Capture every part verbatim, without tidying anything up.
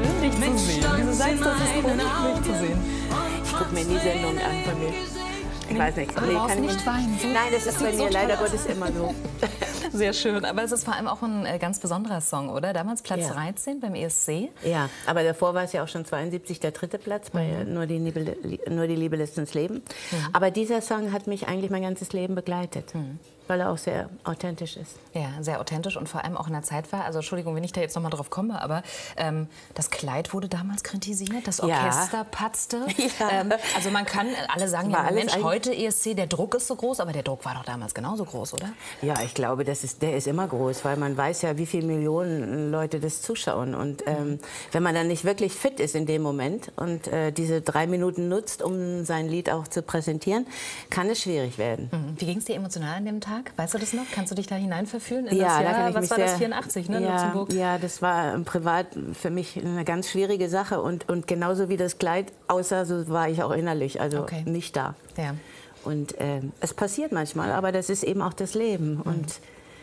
schön, dich zu sehen. Wie du sagst, das ist komisch, mich zu sehen. Ich gucke mir nie Sendungen an von mir. Ich weiß nicht. Aber Nee, du brauchst kann ich nicht weinen. So, Nein, das ist bei sieht mir so leider toll Gottes immer so. Sehr schön. Aber es ist vor allem auch ein äh, ganz besonderer Song, oder? Damals Platz Ja. dreizehn beim E S C. Ja, aber davor war es ja auch schon zweiundsiebzig der dritte Platz bei Mhm. nur, die Liebe, nur die Liebe lässt uns leben. Mhm. Aber dieser Song hat mich eigentlich mein ganzes Leben begleitet, Mhm. weil er auch sehr authentisch ist. Ja, sehr authentisch und vor allem auch in der Zeit war. Also Entschuldigung, wenn ich da jetzt noch mal drauf komme, aber ähm, das Kleid wurde damals kritisiert, das Ja. Orchester patzte. Ja. Ähm, also man kann, alle sagen War ja, alles Mensch, eigentlich- heute E S C, der Druck ist so groß, aber der Druck war doch damals genauso groß, oder? Ja, ich glaube, das ist, der ist immer groß, weil man weiß ja, wie viele Millionen Leute das zuschauen. Und ähm, wenn man dann nicht wirklich fit ist in dem Moment und äh, diese drei Minuten nutzt, um sein Lied auch zu präsentieren, kann es schwierig werden. Mhm. Wie ging es dir emotional an dem Tag? Weißt du das noch? Kannst du dich da hineinverfühlen in Ja, das da Jahr? kann ich Was mich war sehr, das, vierundachtzig, ne, ja, Luxemburg? Ja, das war ähm, privat für mich eine ganz schwierige Sache. Und, und genauso wie das Kleid aussah, so war ich auch innerlich, also Okay. nicht da. Ja. Und ähm, es passiert manchmal, aber das ist eben auch das Leben. Mhm. Und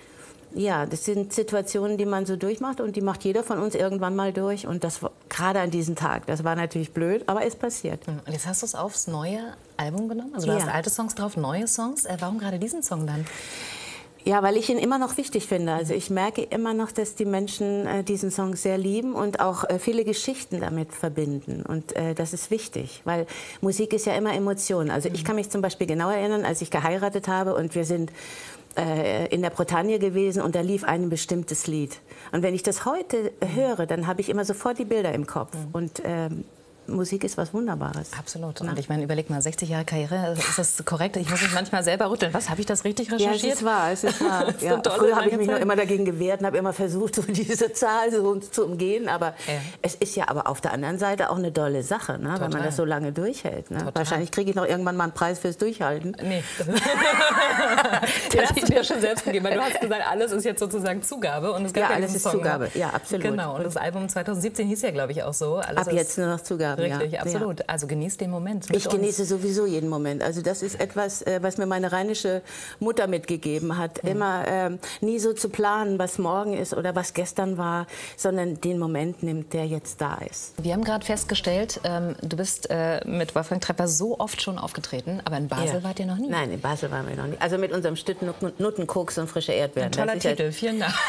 ja, das sind Situationen, die man so durchmacht und die macht jeder von uns irgendwann mal durch. Und das war gerade an diesem Tag, das war natürlich blöd, aber es passiert. Und jetzt hast du es aufs neue Album genommen? Also du Ja. hast alte Songs drauf, neue Songs. Äh, warum gerade diesen Song dann? Ja, weil ich ihn immer noch wichtig finde. Also ich merke immer noch, dass die Menschen äh, diesen Song sehr lieben und auch äh, viele Geschichten damit verbinden. Und äh, das ist wichtig, weil Musik ist ja immer Emotion. Also ich kann mich zum Beispiel genau erinnern, als ich geheiratet habe und wir sind äh, in der Bretagne gewesen und da lief ein bestimmtes Lied. Und wenn ich das heute höre, dann habe ich immer sofort die Bilder im Kopf. Und ähm, Musik ist was Wunderbares. Absolut. Und ich meine, überleg mal, sechzig Jahre Karriere, ist das korrekt? Ich muss mich manchmal selber rütteln. Was, habe ich das richtig Ja, recherchiert? es ist wahr, es ist wahr. Das ist Ja. eine tolle, Früher habe ich lange mich noch Zeit. immer dagegen gewehrt und habe immer versucht, so diese Zahl so zu umgehen. Aber Ja. es ist ja aber auf der anderen Seite auch eine dolle Sache, ne? Wenn Total. man das so lange durchhält. Ne? Total. Wahrscheinlich kriege ich noch irgendwann mal einen Preis fürs Durchhalten. Nee. Den hast du dir schon selbst gegeben, weil du hast gesagt, alles ist jetzt sozusagen Zugabe. Und es gab Ja, ja alles diesen ist Song, Zugabe. ne? Ja, absolut. Genau, und das Album zweitausendsiebzehn hieß ja, glaube ich, auch so. Alles Ab ist jetzt nur noch Zugabe. Richtig, ja. absolut. Also genieß den Moment mit Ich uns. genieße sowieso jeden Moment. Also das ist etwas, äh, was mir meine rheinische Mutter mitgegeben hat. Immer ähm, nie so zu planen, was morgen ist oder was gestern war, sondern den Moment nimmt, der jetzt da ist. Wir haben gerade festgestellt, ähm, du bist äh, mit Wolfgang Trepper so oft schon aufgetreten, aber in Basel Ja. wart ihr noch nie. Nein, in Basel waren wir noch nicht. Also mit unserem Stück Nutten- Nuttenkoks und frische Erdbeeren. Ein toller das ist Titel, vielen Dank.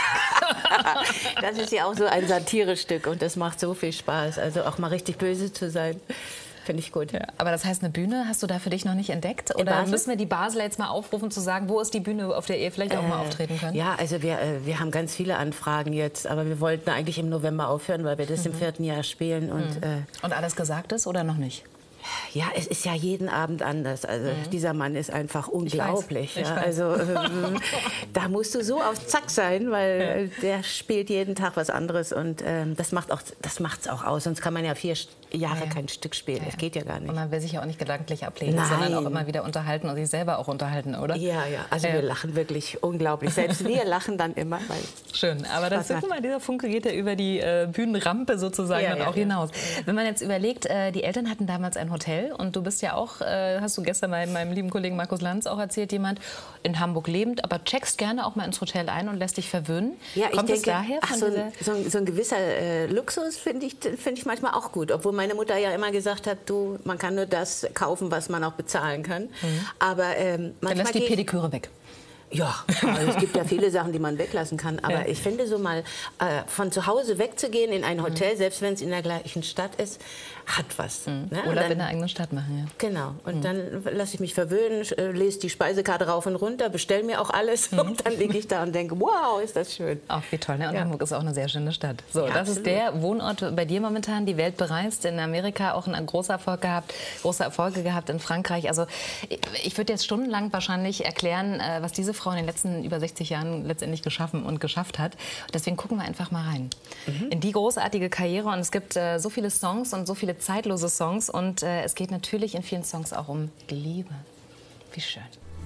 Ja, das ist ja auch so ein Satirestück und das macht so viel Spaß. Also auch mal richtig böse zu sein, finde ich gut. Ja, aber das heißt, eine Bühne hast du da für dich noch nicht entdeckt? Oder Basel? müssen wir die Basler jetzt mal aufrufen, zu sagen, wo ist die Bühne, auf der ihr vielleicht auch mal auftreten könnt? Ja, also wir, äh, wir haben ganz viele Anfragen jetzt, aber wir wollten eigentlich im November aufhören, weil wir das im vierten Jahr spielen. Und äh, Und alles gesagt ist oder noch nicht? ja, es ist ja jeden Abend anders. Also dieser Mann ist einfach unglaublich. Ich weiß, ja. ich weiß. Also ähm, da musst du so auf Zack sein, weil äh, der spielt jeden Tag was anderes und ähm, das macht auch, das macht's auch aus. Sonst kann man ja vier St- Jahre Ja, ja. kein Stück spielen. Das geht ja gar nicht. Und man will sich ja auch nicht gedanklich ablegen, Nein. sondern auch immer wieder unterhalten und sich selber auch unterhalten, oder? Ja, ja. Also Ja. wir lachen wirklich unglaublich. Selbst wir lachen dann immer. Weil Schön, aber das, Spaß guck macht. mal, dieser Funke geht ja über die äh, Bühnenrampe sozusagen Ja, dann ja, auch ja. hinaus. Wenn man jetzt überlegt, äh, die Eltern hatten damals ein Hotel und du bist ja auch, äh, hast du gestern meinem, meinem lieben Kollegen Markus Lanz auch erzählt, jemand in Hamburg lebend, aber checkst gerne auch mal ins Hotel ein und lässt dich verwöhnen. Ja, ich Kommt denke, es daher? ach, Von so, dieser ein, so, ein, so ein gewisser äh, Luxus finde ich, find ich manchmal auch gut. Obwohl meine Mutter ja immer gesagt hat, du, man kann nur das kaufen, was man auch bezahlen kann. Aber ähm, dann manchmal lässt die geh ich- Pediküre weg. Ja, also es gibt ja viele Sachen, die man weglassen kann. Aber Ja. ich finde so mal, äh, von zu Hause wegzugehen in ein Hotel, selbst wenn es in der gleichen Stadt ist, hat was. Ne? Und Urlaub dann- in der eigenen Stadt machen, ja. Genau. Und dann lasse ich mich verwöhnen, sch- äh, lese die Speisekarte rauf und runter, bestelle mir auch alles. Und dann liege ich da und denke, wow, ist das schön. Ach, wie toll, ne? Und Ja. Hamburg ist auch eine sehr schöne Stadt. So, Ja, das ist absolut. der Wohnort bei dir momentan, die Welt bereist, in Amerika auch einen großen Erfolg gehabt, große Erfolge gehabt in Frankreich. Also ich, ich würde jetzt stundenlang wahrscheinlich erklären, äh, was diese Frau in den letzten über sechzig Jahren letztendlich geschaffen und geschafft hat. Deswegen gucken wir einfach mal rein. In die großartige Karriere. Und es gibt äh, so viele Songs und so viele zeitlose Songs. Und äh, es geht natürlich in vielen Songs auch um Liebe. Wie schön.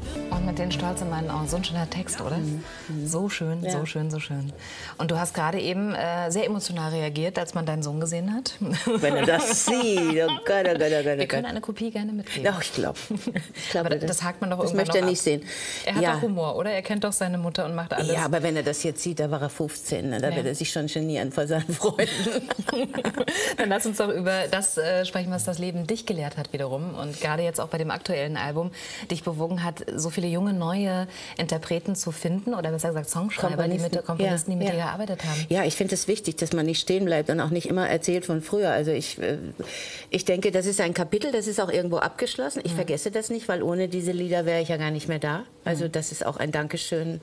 Und mit den Stolz in meinen Augen. So ein schöner Text, oder? Mhm. So schön, ja. so schön, so schön. Und du hast gerade eben äh, sehr emotional reagiert, als man deinen Sohn gesehen hat. Wenn er das sieht. Oh Gott, oh Gott, oh Gott. Wir können eine Kopie gerne mitgeben. Ach, ich glaube. glaub, aber das hakt man doch das irgendwann möchte er noch nicht ab. sehen. Er hat ja. doch Humor, oder? Er kennt doch seine Mutter und macht alles. Ja, aber wenn er das jetzt sieht, da war er fünfzehn. Ne? Da ja. wird er sich schon genieren vor seinen Freunden. Dann lass uns doch über das äh, sprechen, was das Leben dich gelehrt hat wiederum. Und gerade jetzt auch bei dem aktuellen Album dich bewogen hat, so viele junge, neue Interpreten zu finden. Oder besser gesagt Songschreiber, die mit, Komponisten, die mit ja. dir gearbeitet haben. Ja, ich finde es wichtig, dass man nicht stehen bleibt und auch nicht immer erzählt von früher. Also ich, äh, ich denke, das ist ein Kapitel, das ist auch irgendwo abgeschlossen. Ich mhm. vergesse das nicht, weil ohne diese Lieder wäre ich ja gar nicht mehr da. Also das ist auch ein Dankeschön,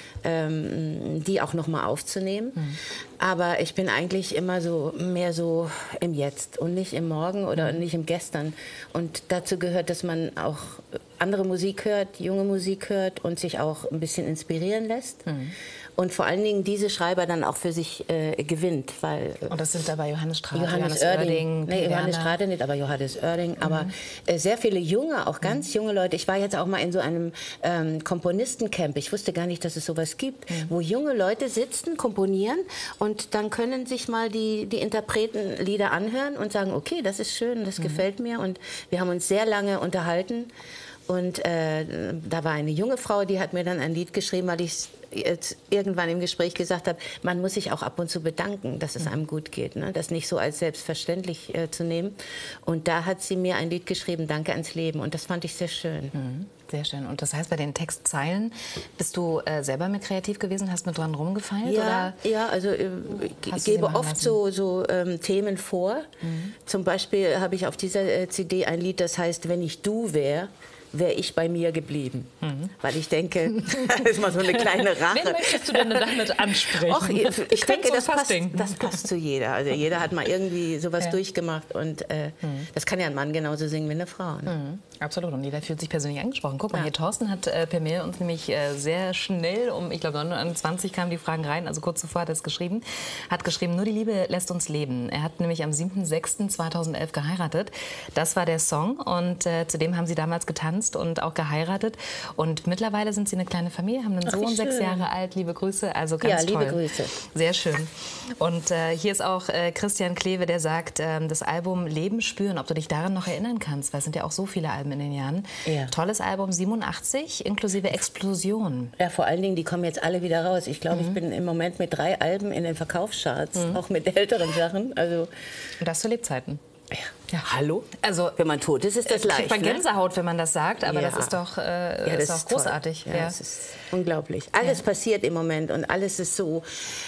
ähm, die auch noch mal aufzunehmen. Mhm. Aber ich bin eigentlich immer so mehr so im Jetzt und nicht im Morgen oder mhm. nicht im Gestern. Und dazu gehört, dass man auch andere Musik hört, junge Musik hört und sich auch ein bisschen inspirieren lässt. Mhm. Und vor allen Dingen diese Schreiber dann auch für sich äh, gewinnt. Weil, und das sind dabei Johannes Strade, Johannes, Johannes Oerding. Nee, Johannes Strade nicht, aber Johannes Oerding. Mhm. Aber äh, sehr viele junge, auch ganz mhm. junge Leute. Ich war jetzt auch mal in so einem ähm, Komponistencamp. Ich wusste gar nicht, dass es sowas gibt, mhm. wo junge Leute sitzen, komponieren und dann können sich mal die, die Interpreten Lieder anhören und sagen, okay, das ist schön, das mhm. gefällt mir. Und wir haben uns sehr lange unterhalten. Und äh, da war eine junge Frau, die hat mir dann ein Lied geschrieben, weil ich jetzt irgendwann im Gespräch gesagt habe, man muss sich auch ab und zu bedanken, dass es einem gut geht, ne? Das nicht so als selbstverständlich äh, zu nehmen. Und da hat sie mir ein Lied geschrieben, Danke ans Leben. Und das fand ich sehr schön. Mhm. Sehr schön. Und das heißt, bei den Textzeilen bist du äh, selber mit kreativ gewesen, hast mit dran rumgefeilt? Ja, oder ja, also äh, ich gebe oft lassen? so, so ähm, Themen vor. Mhm. Zum Beispiel habe ich auf dieser äh, C D ein Lied, das heißt, wenn ich du wäre, wäre ich bei mir geblieben. Mhm. Weil ich denke, das ist mal so eine kleine Rache. Wen möchtest du denn damit ansprechen? Och, ich, ich denke, das passt, das passt zu jeder. Also jeder hat mal irgendwie sowas ja. durchgemacht. Und äh, mhm. das kann ja ein Mann genauso singen wie eine Frau. Ne? Mhm. Absolut. Und jeder fühlt sich persönlich angesprochen. Guck mal, ja. hier Thorsten hat äh, per Mail uns nämlich äh, sehr schnell, um, ich glaube, neun Uhr zwanzig kamen die Fragen rein, also kurz zuvor hat er es geschrieben, hat geschrieben, nur die Liebe lässt uns leben. Er hat nämlich am siebten sechsten zweitausendelf geheiratet. Das war der Song und äh, zudem haben sie damals getanzt und auch geheiratet. Und mittlerweile sind sie eine kleine Familie, haben einen Ach, Sohn, sechs Jahre alt. Liebe Grüße, also ganz ja, toll. Liebe Grüße. Sehr schön. Und äh, hier ist auch äh, Christian Klewe, der sagt, äh, das Album Leben spüren, ob du dich daran noch erinnern kannst, weil es sind ja auch so viele Alben in den Jahren. Ja. Tolles Album, siebenundachtzig, inklusive Explosion. Ja, vor allen Dingen, die kommen jetzt alle wieder raus. Ich glaube, mhm. ich bin im Moment mit drei Alben in den Verkaufscharts, mhm. auch mit älteren Sachen. Also und das zu Lebzeiten. Ja. Ja. Hallo? Also, wenn man tot ist, ist das leicht. Kriegt man Gänsehaut, wenn man das sagt, aber ja. das ist doch, äh, ja, das ist doch großartig. Ja, ja. Das ist unglaublich. Alles ja. passiert im Moment und alles ist so,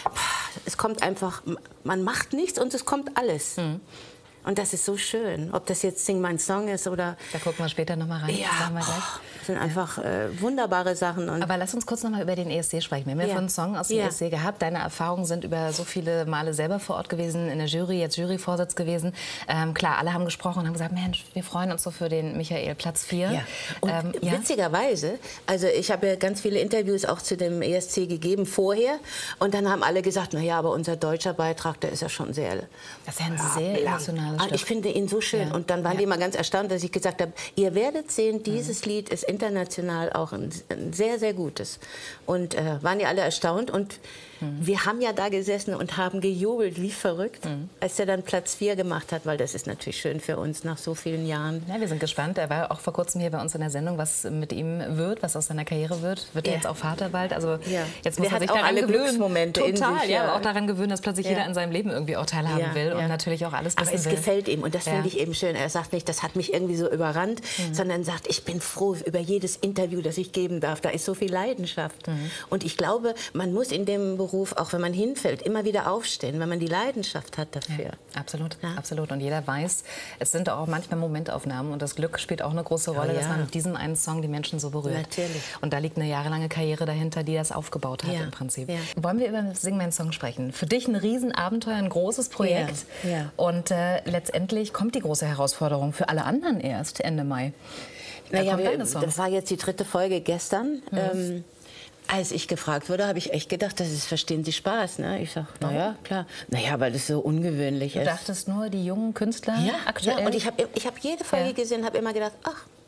es kommt einfach, man macht nichts und es kommt alles. Mhm. Und das ist so schön, ob das jetzt Sing mein Song ist oder... Da gucken wir später noch mal rein. Ja, sagen wir gleich. Das sind einfach äh, wunderbare Sachen. Und aber lass uns kurz noch mal über den E S C sprechen. Wir haben ja, ja. von einem Song aus dem ja. E S C gehabt. Deine Erfahrungen sind über so viele Male selber vor Ort gewesen, in der Jury, jetzt Juryvorsitz gewesen. Ähm, klar, alle haben gesprochen und haben gesagt, Mensch, wir freuen uns so für den Michael, Platz vier. Ja. Und ähm, witzigerweise, ja. also ich habe ja ganz viele Interviews auch zu dem E S C gegeben vorher. Und dann haben alle gesagt, na ja, aber unser deutscher Beitrag, der ist ja schon sehr... Das ist ja ein sehr emotionales Stück. Ich finde ihn so schön. Ja. Und dann waren ja. die immer ganz erstaunt, dass ich gesagt habe, ihr werdet sehen, dieses mhm. Lied ist international auch ein, ein sehr, sehr gutes. Und äh, waren ja alle erstaunt. Und mhm. wir haben ja da gesessen und haben gejubelt, wie verrückt, mhm. als er dann Platz vier gemacht hat, weil das ist natürlich schön für uns nach so vielen Jahren. Ja, wir sind gespannt. Er war auch vor kurzem hier bei uns in der Sendung, was mit ihm wird, was aus seiner Karriere wird. Wird er ja. jetzt auch Vater bald? Also ja. jetzt muss der er sich hat auch daran alle gewöhnen. Glücksmomente Total, in sich, ja, ja. aber auch daran gewöhnen, dass plötzlich ja. jeder in seinem Leben irgendwie auch teilhaben ja, will ja. und natürlich auch alles wissen Aber es will. gefällt ihm und das ja. finde ich eben schön. Er sagt nicht, das hat mich irgendwie so überrannt, mhm. sondern sagt, ich bin froh über jedes Interview, das ich geben darf. Da ist so viel Leidenschaft. Mhm. Und ich glaube, man muss in dem Beruf, auch wenn man hinfällt, immer wieder aufstehen, wenn man die Leidenschaft hat dafür. Ja, absolut, ja. absolut. Und jeder weiß, es sind auch manchmal Momentaufnahmen und das Glück spielt auch eine große Rolle, oh, ja. dass man mit diesem einen Song die Menschen so berührt. Natürlich. Und da liegt eine jahrelange Karriere dahinter, die das aufgebaut hat ja. im Prinzip. Ja. Wollen wir über Sing mein Song sprechen? Für dich ein Riesenabenteuer, ein großes Projekt. Ja. Ja. Und äh, letztendlich kommt die große Herausforderung für alle anderen erst Ende Mai. Da naja, wir, das war jetzt die dritte Folge gestern. Mhm. Ähm, als ich gefragt wurde, habe ich echt gedacht, das ist, verstehen Sie Spaß, ne? Ich sag, naja, klar. Naja, weil das so ungewöhnlich du ist. Du dachtest nur, die jungen Künstler ja, aktuell? Ja, und ich habe ich hab jede Folge ja. gesehen und habe immer gedacht, ach,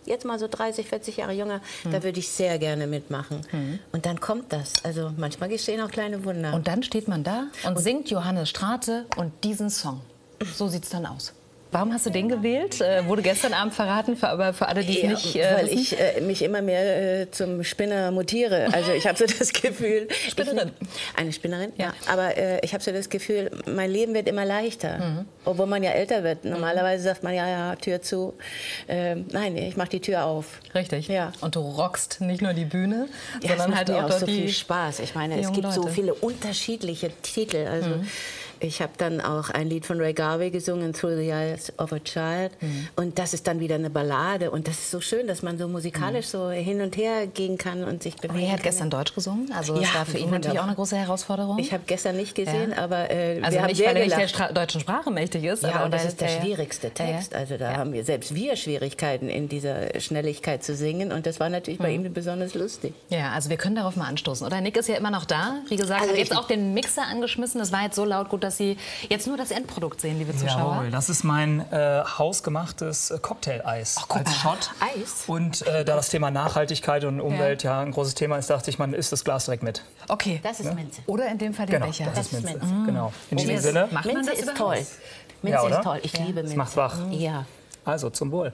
jetzt mal so dreißig, vierzig Jahre jünger, mhm. da würde ich sehr gerne mitmachen. Mhm. Und dann kommt das. Also manchmal geschehen auch kleine Wunder. Und dann steht man da und, und singt Johannes Strate und diesen Song. So sieht es dann aus. Warum hast du den gewählt? Äh, wurde gestern Abend verraten, für, aber für alle, die ja, es nicht äh, weil wissen? ich äh, mich immer mehr äh, zum Spinner mutiere. Also ich habe so das Gefühl... Spinnerin. Ich, eine Spinnerin, ja. ja. Aber äh, ich habe so das Gefühl, mein Leben wird immer leichter. Mhm. Obwohl man ja älter wird. Normalerweise sagt man, ja, ja, Tür zu. Äh, nein, ich mache die Tür auf. Richtig. Ja. Und du rockst nicht nur die Bühne, ja, sondern halt auch, auch so die viel Spaß. Ich meine, es gibt Leute. so viele unterschiedliche Titel. Also mhm. ich habe dann auch ein Lied von Ray Garvey gesungen, Through the Eyes of a Child. Mhm. Und das ist dann wieder eine Ballade. Und das ist so schön, dass man so musikalisch mhm. so hin und her gehen kann und sich bewegen Ray hat kann. gestern Deutsch gesungen. Also das ja, war für ihn natürlich auch eine große Herausforderung. Ich habe gestern nicht gesehen, ja. aber äh, also wir haben nicht, sehr weil er gelacht. nicht der deutschen Sprache mächtig ist. Ja, aber und das ist der ja, schwierigste Text. Ja. Also da ja. haben wir selbst wir Schwierigkeiten in dieser Schnelligkeit zu singen. Und das war natürlich mhm. bei ihm besonders lustig. Ja, also wir können darauf mal anstoßen. Oder Nick ist ja immer noch da. Wie gesagt, also hat jetzt auch den Mixer angeschmissen. Das war jetzt so laut gut, dass Sie jetzt nur das Endprodukt sehen, liebe Zuschauer. Jawohl, das ist mein äh, hausgemachtes äh, Cocktail-Eis als Shot. Eis? Und äh, da das Thema Nachhaltigkeit und Umwelt ja. ja ein großes Thema ist, dachte ich, man isst das Glas direkt mit. Okay. Das ist Minze. Oder in dem Fall den genau, Becher. Das, das ist Minze. Minze. Mhm. Genau. In diesem Minze Sinne. Macht man Minze das ist toll. Minze ja, ist toll. Ich ja. liebe Minze. Das macht wach. Ja. Also zum Wohl.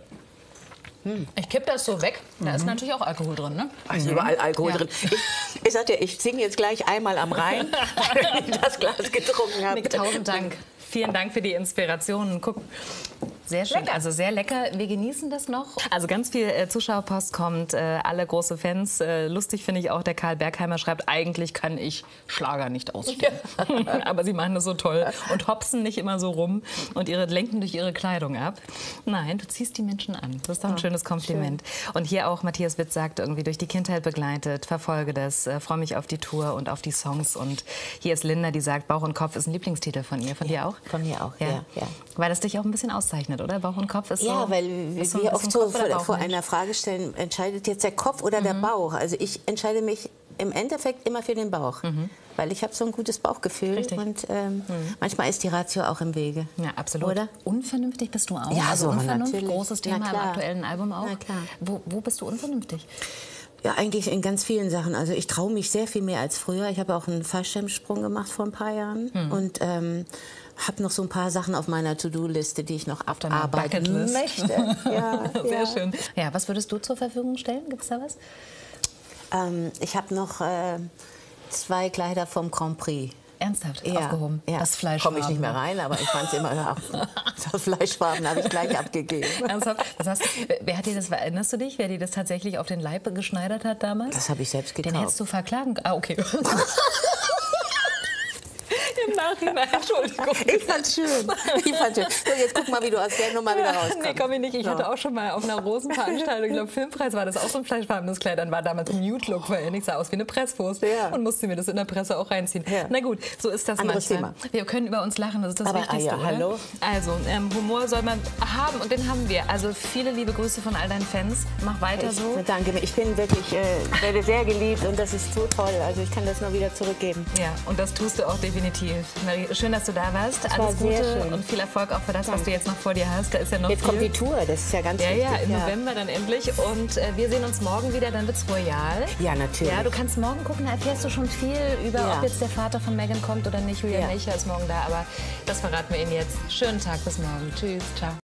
Ich kippe das so weg. Da ist mhm. natürlich auch Alkohol drin, ne? Da ist überall Alkohol ja. drin. Ich, ich sagte, ich singe jetzt gleich einmal am Rhein, weil ich das Glas getrunken habe. Nick, tausend Dank. Vielen Dank für die Inspirationen. Guck, sehr schön, lecker. Also sehr lecker. Wir genießen das noch. Also ganz viel äh, Zuschauerpost kommt, äh, alle große Fans. Äh, lustig finde ich auch, der Karl Bergheimer schreibt, eigentlich kann ich Schlager nicht ausstehen. Ja. Aber sie machen das so toll und hopsen nicht immer so rum und ihre, lenken durch ihre Kleidung ab. Nein, du ziehst die Menschen an. Das ist doch ein oh, schönes Kompliment. Schön. Und hier auch Matthias Witz sagt, irgendwie durch die Kindheit begleitet, verfolge das, äh, freue mich auf die Tour und auf die Songs. Und hier ist Linda, die sagt, Bauch und Kopf ist ein Lieblingstitel von ihr. Von ja. dir auch? Von mir auch, ja. ja, ja. Weil das dich auch ein bisschen auszeichnet, oder? Bauch und Kopf ist so... Ja, weil so wir oft so vor, vor einer Frage stellen, entscheidet jetzt der Kopf oder mhm. der Bauch? Also ich entscheide mich im Endeffekt immer für den Bauch, mhm. weil ich habe so ein gutes Bauchgefühl. Richtig. Und ähm, mhm. manchmal ist die Ratio auch im Wege. Ja, absolut. Oder? Unvernünftig bist du auch. Ja, also so, Unvernunft, natürlich. großes Thema im aktuellen Album auch. Na klar. Wo, wo bist du unvernünftig? Ja, eigentlich in ganz vielen Sachen. Also ich traue mich sehr viel mehr als früher. Ich habe auch einen Fallschirmsprung gemacht vor ein paar Jahren. Hm. Und ähm, habe noch so ein paar Sachen auf meiner To-Do-Liste, die ich noch abarbeiten möchte. Ja, sehr ja. schön. Ja, was würdest du zur Verfügung stellen? Gibt es da was? Ähm, ich habe noch äh, zwei Kleider vom Grand Prix. Ernsthaft ja, aufgehoben? Ja. Das Fleischfarben. Komme ich nicht mehr rein, aber ich fand es immer, ja, das Fleischfarben habe ich gleich abgegeben. Ernsthaft? Was hast, wer hat dir das, erinnerst du dich, wer dir das tatsächlich auf den Leib geschneidert hat damals? Das habe ich selbst gekauft. Den hättest du verklagen. Ah, okay. Im Nachhinein, Entschuldigung. Ich fand's schön. Ich fand's schön. So, jetzt guck mal, wie du aus der Nummer wieder rauskommst. Nee, komm ich nicht. Ich so. hatte auch schon mal auf einer Rosenveranstaltung, ich glaube Filmpreis war das auch so ein fleischfarbenes Kleid. Dann war damals ein Nude-Look, weil ich sah aus wie eine Presswurst ja. und musste mir das in der Presse auch reinziehen. Ja. Na gut, so ist das Anderes manchmal. Thema. Wir können über uns lachen, das ist das Aber, Wichtigste. Ah, ja, hallo. Also, ähm, Humor soll man haben und den haben wir. Also viele liebe Grüße von all deinen Fans. Mach weiter ich, so. Danke mir. Ich bin wirklich äh, werde sehr geliebt und das ist so toll. Also ich kann das nur wieder zurückgeben. Ja, und das tust du auch definitiv. Marie, schön, dass du da warst. Das Alles war Gute und viel Erfolg auch für das, was du jetzt noch vor dir hast. Da ist ja noch Jetzt viel. kommt die Tour, das ist ja ganz ja, wichtig. Ja, im ja. November dann endlich. Und äh, wir sehen uns morgen wieder, dann wird's royal. Ja, natürlich. Ja, du kannst morgen gucken, da erfährst du schon viel über, ja. ob jetzt der Vater von Meghan kommt oder nicht. Julian ja. Melcher ist morgen da, aber das verraten wir Ihnen jetzt. Schönen Tag, bis morgen. Tschüss, ciao.